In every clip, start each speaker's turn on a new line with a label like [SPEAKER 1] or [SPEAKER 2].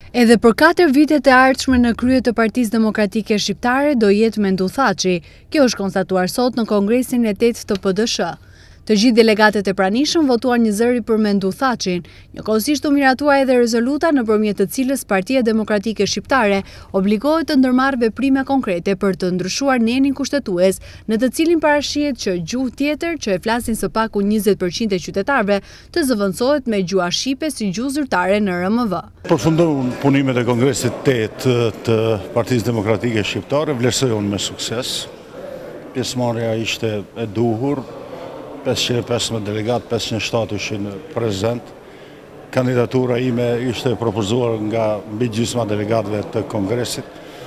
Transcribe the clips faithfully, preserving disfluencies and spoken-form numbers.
[SPEAKER 1] Edhe për katër vitet e ardhshme në krye të Partisë Demokratike Shqiptare do jetë Mendu Thaçi. Kjo është konstatuar sot në Kongresin e tetë të P D S H. Të gjithë delegatët e pranishëm votuan një zëri për Mendu Thaçin. Njëkohësisht u miratua edhe rezoluta nëpërmjet të cilës Partia Demokratike Shqiptare obligohet të ndërmarrë veprime konkrete për të ndryshuar nenin kushtetues, në të cilin parashihet që gjuhë tjetër që e flasin së paku njëzet përqind e qytetarëve të zëvendësohet me gjuha shqipe si gjuhë zyrtare në R M V.
[SPEAKER 2] Përfundon punimet e Kongresit tetë të Partisë Demokratike Shqiptare, vlerësohen me sukses. Pjesëmarrja ishte e duhur. pesëqind e pesëmbëdhjetë delegat, pesëqind e shtatë ishin prezent. Kandidatura ime ishte propozuar nga mbi gjysma delegatëve të Kongresit.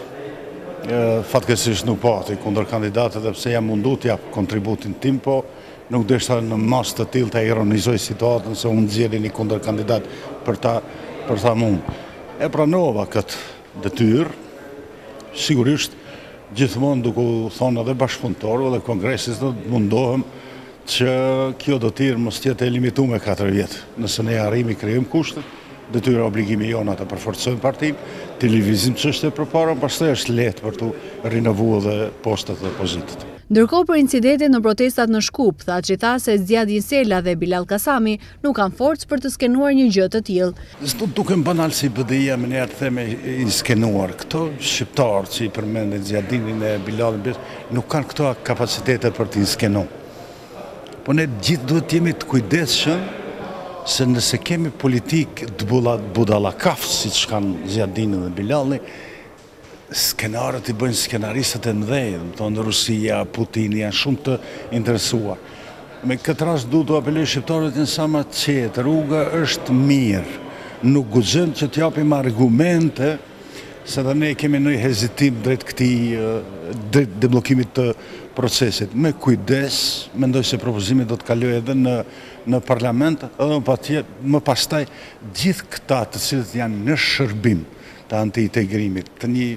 [SPEAKER 2] Fatkeqësisht nuk pati kundër kandidatët, sepse jam mundu të jap kontributin tim, po nuk deshta në mas të tillë të ironizoj situatën se unë nxjerrja një kundër kandidat për ta për ta mund. E pranova këtë detyrë, sigurisht gjithmonë duke u thonë edhe bashkëpunëtorëve dhe Kongresit do të mundohem që kjo do të mos jetë e limituar me katër vjet. Nëse ne arrijmë krijojmë kushtet, detyra obligimi jona të përforcojmë partinë, të lëvizim çështje përpara, pastaj është lehtë për të rinovuar edhe postat dhe pozitat.
[SPEAKER 1] Ndërkohë për incidentet në protestat në Shkup, Thaçi tha se Zjadin Sela dhe Bilal Kasami nuk kanë forcë për të skenuar një gjë të tillë.
[SPEAKER 2] S'do të dukem banal si B D I-ja më herë të theme i skenuar. Këto shqiptarë që i përmendin Zjadinin e Bilalin nuk kanë këto kapacitete për të skenuar. Po ne gjithë duhet të jemi të kujdesshëm se nëse kemi politikë të budallakaf, siç kanë Zjadini dhe Bilali, skenarët i bëjnë skenaristët e mëdhenj, do të thonë Rusia, Putini janë shumë të interesuar. Me këtë rast duhet të apeloj shqiptarët të jenë sa më të qetë, rruga është mirë. Nuk guxon që të japim argumente se dhe ne kemi një hezitim drejt këtij drejt deblokimit të procesit. Me kujdes, mendoj se propozimi do të kalojë edhe në në parlament, edhe më patjetër, më pastaj gjithë këta të cilët janë në shërbim të anti-integrimit, të një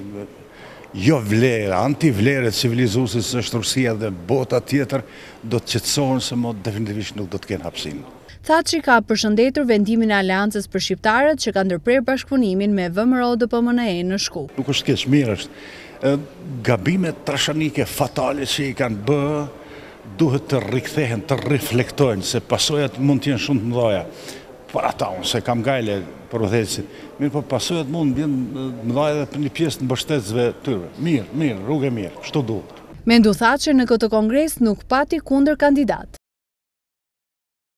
[SPEAKER 2] jo vlera, anti-vlere civilizuese si është Rusia dhe bota tjetër, do të qetësohen se më definitivisht nuk do të kenë hapësinë.
[SPEAKER 1] Thaçi ka përshëndetur vendimin e Aleancës për shqiptarët që ka ndërprer bashkëpunimin me V M R O D P M N E në Shkup.
[SPEAKER 2] Nuk është keq, mirë është. Gabimet trashanike fatale që i kanë bë, duhet të rikthehen, të reflektojnë, se pasojat mund të jenë shumë të mëdha. Për ata unë se kam gajle për udhëheqësit. Mirë, po pasojat mund të jenë mëdha edhe për një pjesë të mbështetësve tyre. Mirë, mirë, rrugë e mirë, kështu duhet.
[SPEAKER 1] Mendu Thaçi në këtë kongres nuk pati kundër kandidat.